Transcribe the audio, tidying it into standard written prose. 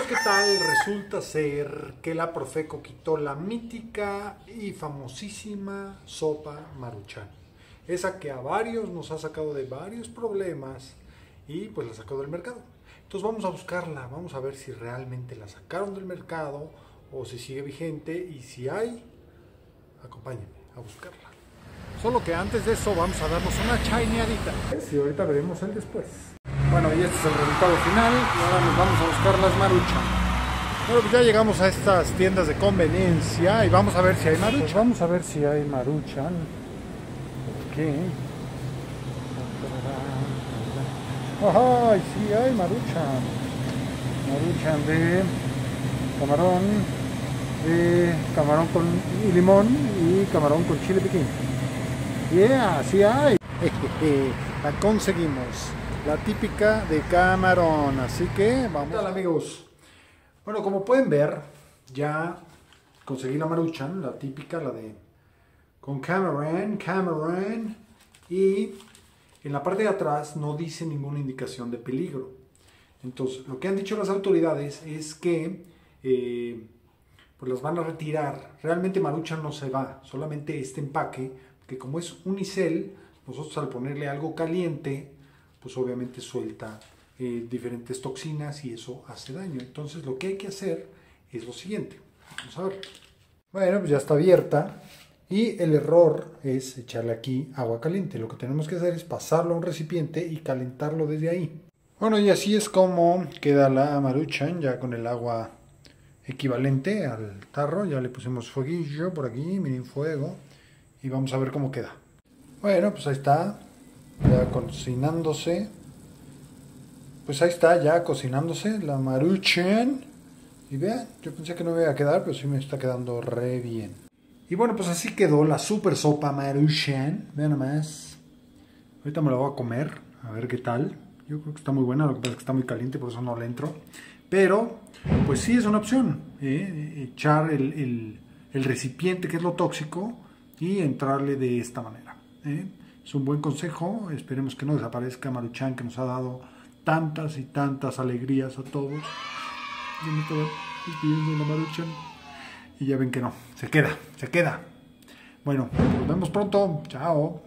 ¿qué tal? Resulta ser que la Profeco quitó la mítica y famosísima sopa Maruchan. Esa que a varios nos ha sacado de varios problemas y pues la sacó del mercado. Entonces vamos a buscarla, vamos a ver si realmente la sacaron del mercado o si sigue vigente, y si hay, acompáñenme a buscarla. Solo que antes de eso vamos a darnos una chaineadita. Y ahorita veremos el después. Bueno, y este es el resultado final y ahora nos vamos a buscar las Maruchan. Bueno, pues ya llegamos a estas tiendas de conveniencia y vamos a ver si hay Maruchan. Pues vamos a ver si hay Maruchan. ¿Por qué? ¡Ay, sí hay Maruchan! Maruchan de camarón con limón y camarón con chile piquín. ¡Yeah! ¡Sí hay! La conseguimos. La típica de camarón. Así que vamos. ¿Qué tal, amigos? Bueno, como pueden ver, ya conseguí la Maruchan, la típica, la de con camarón. Y en la parte de atrás no dice ninguna indicación de peligro. Entonces, lo que han dicho las autoridades es que pues las van a retirar. Realmente Maruchan no se va, solamente este empaque, que como es unicel, nosotros al ponerle algo caliente, pues obviamente suelta diferentes toxinas y eso hace daño. Entonces lo que hay que hacer es lo siguiente. Vamos a ver. Bueno, pues ya está abierta y el error es echarle aquí agua caliente. Lo que tenemos que hacer es pasarlo a un recipiente y calentarlo desde ahí. Bueno, y así es como queda la Maruchan, ya con el agua equivalente al tarro. Ya le pusimos fueguillo por aquí, miren, fuego, y vamos a ver cómo queda. Bueno, pues ahí está, ya cocinándose. Pues ahí está, ya cocinándose la Maruchan. Y vean, yo pensé que no me iba a quedar, pero sí me está quedando re bien. Y bueno, pues así quedó la super sopa Maruchan. Vean nomás. Ahorita me la voy a comer, a ver qué tal. Yo creo que está muy buena, lo que pasa es que está muy caliente, por eso no le entro. Pero, pues sí es una opción, echar el recipiente, que es lo tóxico, y entrarle de esta manera. Es un buen consejo, esperemos que no desaparezca Maruchan, que nos ha dado tantas y tantas alegrías a todos. Y ya ven que no, se queda. Bueno, nos vemos pronto, chao.